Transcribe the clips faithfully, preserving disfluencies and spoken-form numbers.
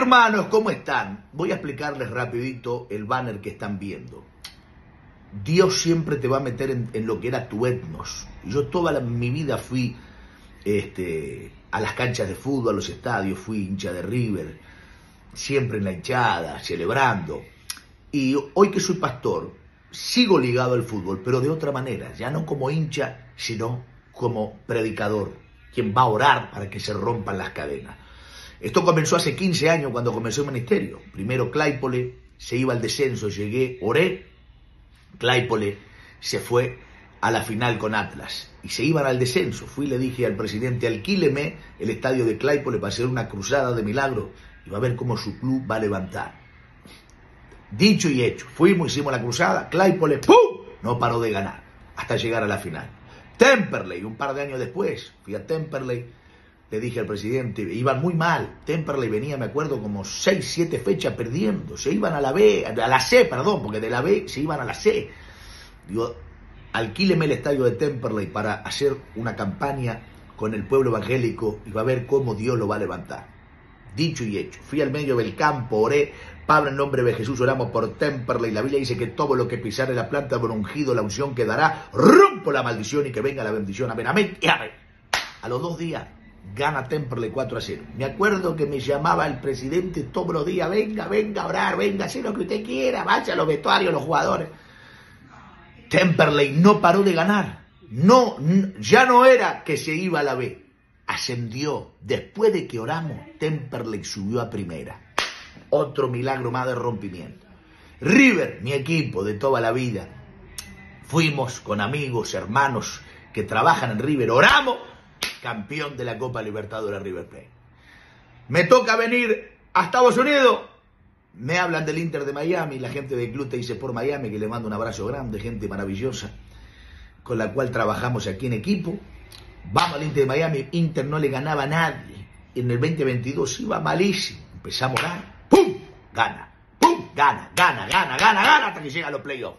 Hermanos, ¿cómo están? Voy a explicarles rapidito el banner que están viendo. Dios siempre te va a meter en, en lo que era tu etnos. Yo toda la, mi vida fui este, a las canchas de fútbol, a los estadios, fui hincha de River, siempre en la hinchada, celebrando. Y hoy que soy pastor, sigo ligado al fútbol, pero de otra manera, ya no como hincha, sino como predicador, quien va a orar para que se rompan las cadenas. Esto comenzó hace quince años cuando comenzó el ministerio. Primero Claypole se iba al descenso, llegué, oré. Claypole se fue a la final con Atlas y se iban al descenso. Fui y le dije al presidente, alquíleme el estadio de Claypole para hacer una cruzada de milagro y va a ver cómo su club va a levantar. Dicho y hecho, fuimos, hicimos la cruzada, Claypole, ¡pum!, no paró de ganar hasta llegar a la final. Temperley, un par de años después, fui a Temperley, le dije al presidente, iban muy mal. Temperley venía, me acuerdo, como seis, siete fechas perdiendo. Se iban a la B, a la C, perdón, porque de la B se iban a la C. Digo, alquíleme el estadio de Temperley para hacer una campaña con el pueblo evangélico y va a ver cómo Dios lo va a levantar. Dicho y hecho, fui al medio del campo, oré, Padre, en nombre de Jesús, oramos por Temperley. La Biblia dice que todo lo que pisare la planta por ungido, la unción quedará. Rompo la maldición y que venga la bendición. Amén, amén y amén. A los dos días, gana Temperley cuatro a cero. Me acuerdo que me llamaba el presidente todos los días, venga, venga a orar, venga, hacer lo que usted quiera, vaya a los vestuarios, los jugadores. Temperley no paró de ganar. No, ya no era que se iba a la B. Ascendió. Después de que oramos, Temperley subió a primera. Otro milagro más de rompimiento. River, mi equipo de toda la vida. Fuimos con amigos, hermanos que trabajan en River. Oramos. Campeón de la Copa Libertadores River Plate. Me toca venir a Estados Unidos. Me hablan del Inter de Miami, la gente del Club T I C por Miami, que le mando un abrazo grande, gente maravillosa, con la cual trabajamos aquí en equipo. Vamos al Inter de Miami, Inter no le ganaba a nadie. En el veinte veintidós iba malísimo. Empezamos a ganar, ¡pum!, gana, ¡pum!, gana, gana, gana, gana, gana, hasta que llegan los playoffs.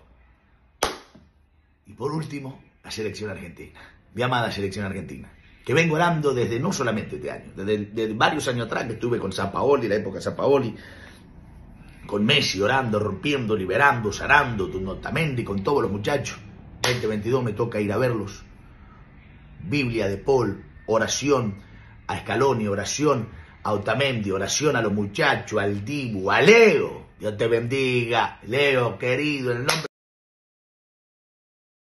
Y por último, la selección argentina, mi amada selección argentina, que vengo orando desde no solamente este año, desde, desde varios años atrás, que estuve con Sampaoli, la época de Sampaoli, con Messi orando, rompiendo, liberando, sanando, con Otamendi, con todos los muchachos. veinte veintidós me toca ir a verlos. Biblia de Paul, oración a Scaloni, oración a Otamendi, oración a los muchachos, al Dibu, a Leo. Dios te bendiga, Leo, querido, en el nombre